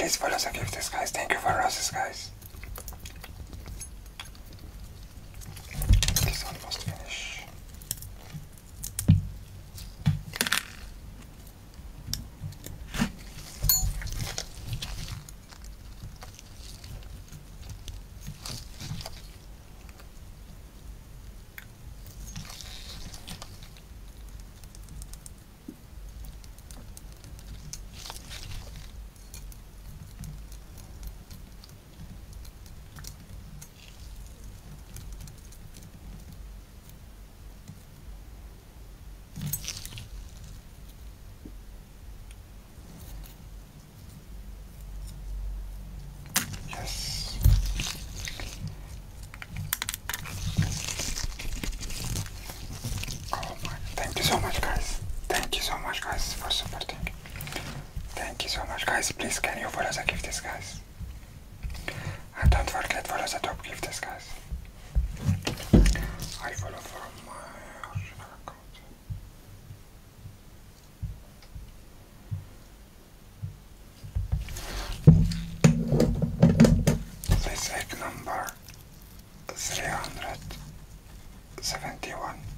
Please follow the gifts, guys. Thank you for roses, guys. It's almost finished. Yes. Oh my, thank you so much, guys. Thank you so much, guys, for supporting. Thank you so much, guys. Please, can you follow the gifts, guys? And don't forget, follow the top gifts, guys. I follow from my original account. This egg number 371.